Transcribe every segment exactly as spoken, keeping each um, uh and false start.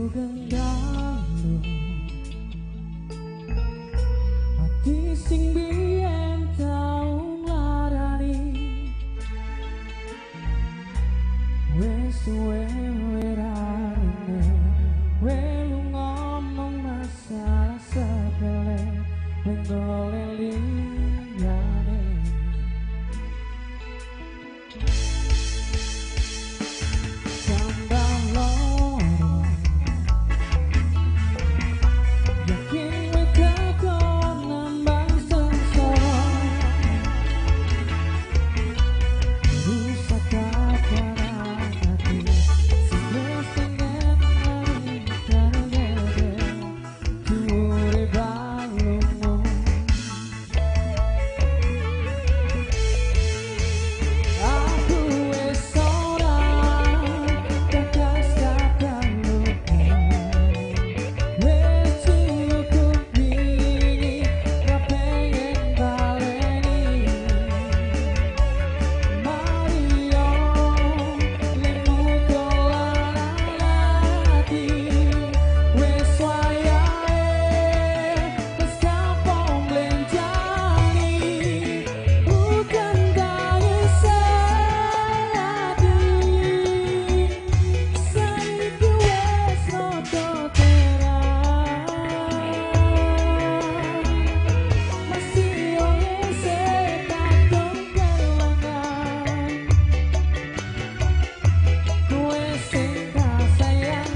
gendang ati sing biyen tau nglarani wes suwe werane welu ngomong masalah sepele weng golek liyane sambal loro yakin weka kon nambah sengsara rusak kaparan hati sing sengen lari karene dure balungmu aku wis ora tegas kadang lupa wis cukup wingi ra pengen baleni Mario lemu dolanan ati wis wayahe wis kampung blenjani bukan dari sehati saiki wis rada terang masih oleh setan kelangan kowe sing tak sayang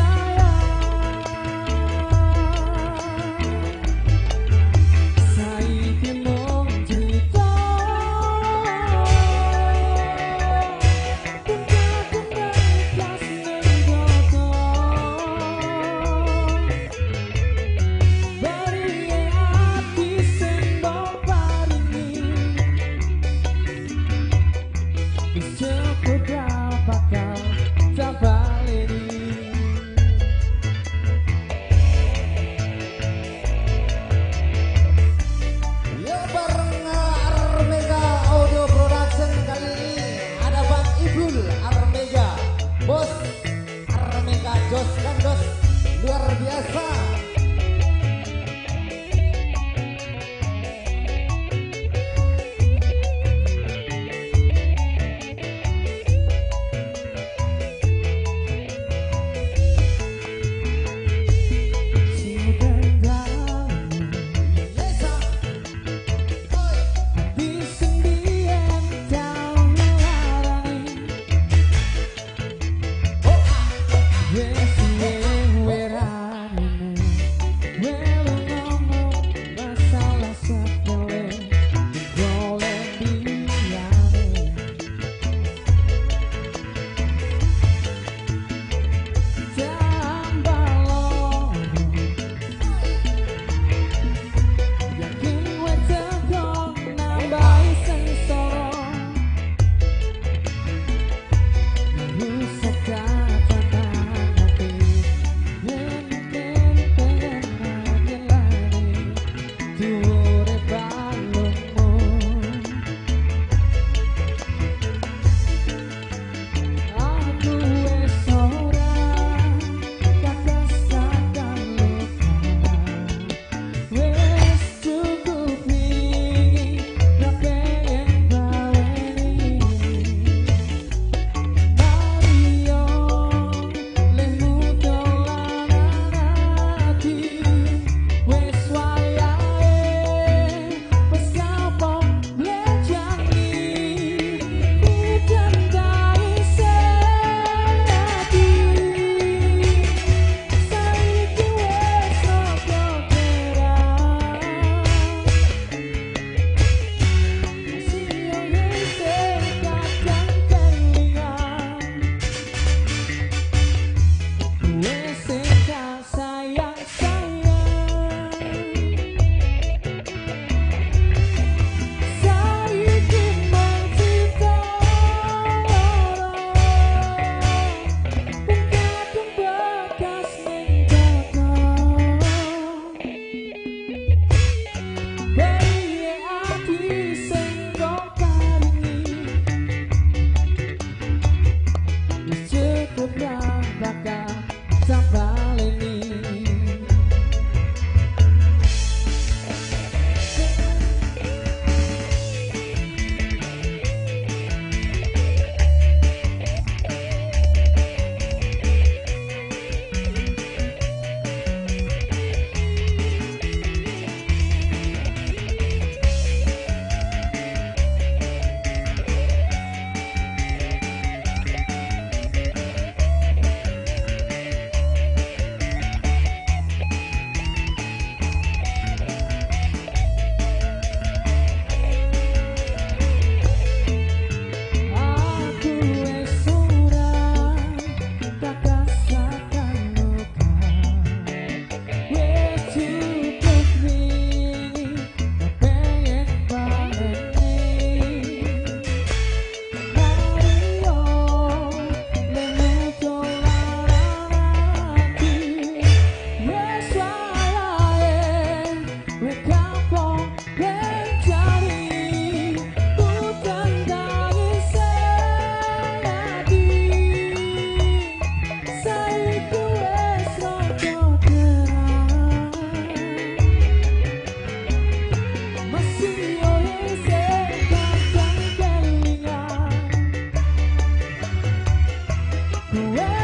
sayang saiki mung cerita tentang ikhlas ning dodo bari ati sing mbok paringi wis cukup ra bakal tak baleni Ya bareng Armega Audio Production kali ini ada Bang Ibul Armega, Bos Armega Jos Kandos luar biasa. Yesa, oi, ati sing biyen tau nglarani oh ah, wis suwe werane welu ngomong masalah sepele golek liyane tambah loro yakin wis tekan nambahi sengsara rusak kapanan hati yen pengen ngelani dure balungmu aku wis ora tegas kadang lupa wis cukup wingi ra pengen baleni Mario lemu dolanan ati wis wayahe wis kampung blenjani bukan dari sehati saiki wis rada terang masih oleh sekadang kelingan wis sing tak sayang sayang saiki mung cerita loro pengkadung bekas ning dodo bari ati sing mbok paringi wis cukup ra bakal tak balik Gue